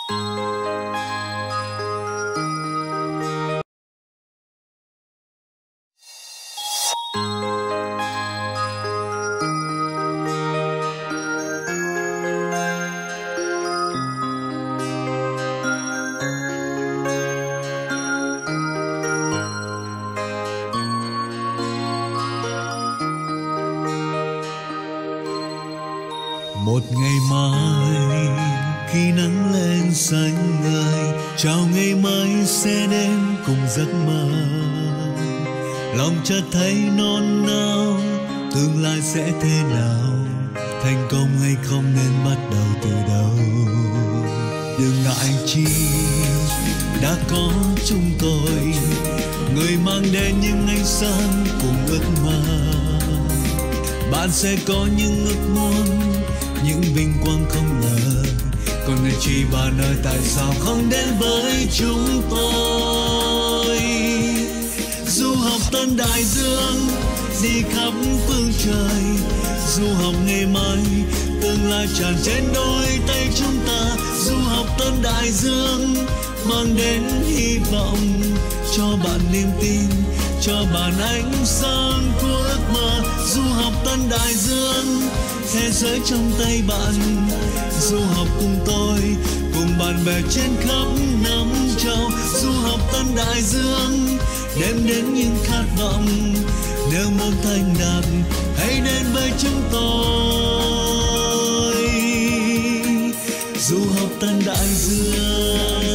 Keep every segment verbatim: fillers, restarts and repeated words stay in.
Một ngày mai khi nắng lên xanh ngời, chào ngày mai sẽ đến cùng giấc mơ. Lòng chợt thấy nôn nao, tương lai sẽ thế nào, thành công hay không nên bắt đầu từ đâu. Đừng ngại chi đã có chúng tôi, người mang đến những ánh sáng cùng ước mơ. Bạn sẽ có những ước muốn, những vinh quang không ngờ, còn người chỉ và nơi tại sao không đến với chúng tôi. Du học tân đại dương, đi khắp phương trời, du học ngày mai, tương lai tràn trên đôi tay chúng ta. Du học tân đại dương, mang đến hy vọng, cho bạn niềm tin, cho bạn ánh sáng của ước mơ. Du học tân đại dương, thế giới trong tay bạn. Du học cùng tôi, cùng bạn bè trên khắp năm châu. Du học tân đại dương, đem đến những khát vọng. Nếu muốn thành đạt, hãy đến với chúng tôi. Du học tân đại dương.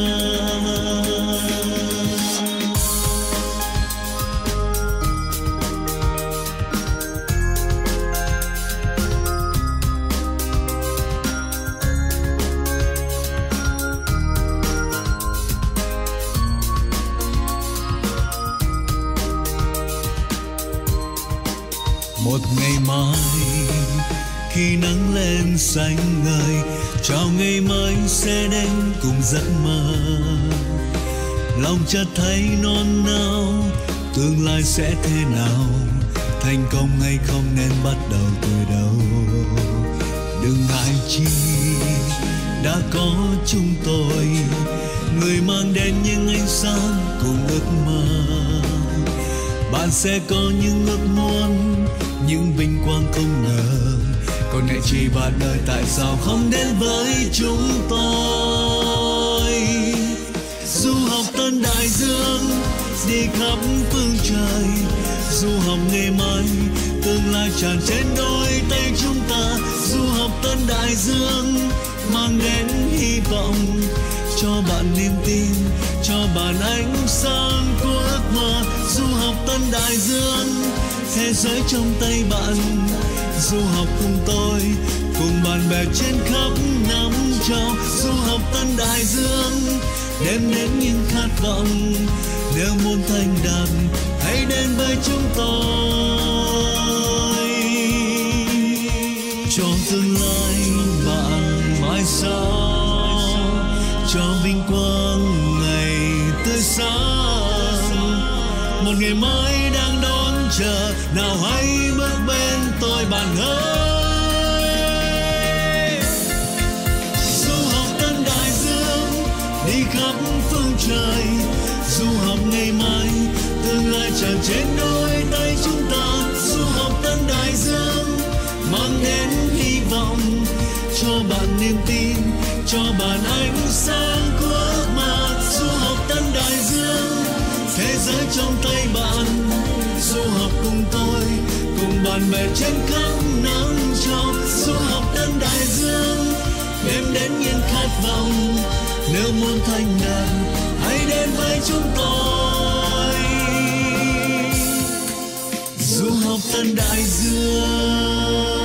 Một ngày mai khi nắng lên xanh ngời, chào ngày mai sẽ đến cùng giấc mơ. Lòng chợt thấy nôn nao, tương lai sẽ thế nào, thành công hay không nên bắt đầu từ đâu. Đừng ngại chi đã có chúng tôi, người mang đến những ánh sáng cùng ước mơ. Bạn sẽ có những ước muốn, những vinh quang không ngờ, còn ngại chi và đời tại sao không đến với chúng tôi. Du học tân đại dương, đi khắp phương trời, du học ngày mai, tương lai tràn trên đôi tay chúng ta. Du học tân đại dương, mang đến hy vọng, cho bạn niềm tin, cho bạn ánh sáng của ước mơ. Du học tân đại dương, thế giới trong tay bạn. Du học cùng tôi, cùng bạn bè trên khắp năm châu. Du học tân đại dương, đem đến những khát vọng. Nếu muốn thành đạt, hãy đến với chúng tôi. Cho tương lai bạn mãi sau, cho vinh quang ngày tươi sáng. Một ngày mai đang đón chờ, nào hãy bước bên tôi bạn ơi. Du học tân đại dương, đi khắp phương trời, du học ngày mai, tương lai tràn trên đôi tay chúng ta. Du học tân đại dương, mang đến hy vọng, cho bạn niềm tin, cho bạn ánh sáng của ước mơ. Du học tân đại dương, thế giới trong tay bạn. Du học cùng tôi, cùng bạn bè trên khắp năm châu. Du học tân đại dương, đem đến những khát vọng. Nếu muốn thành đạt, hãy đến với chúng tôi. Du học tân đại dương.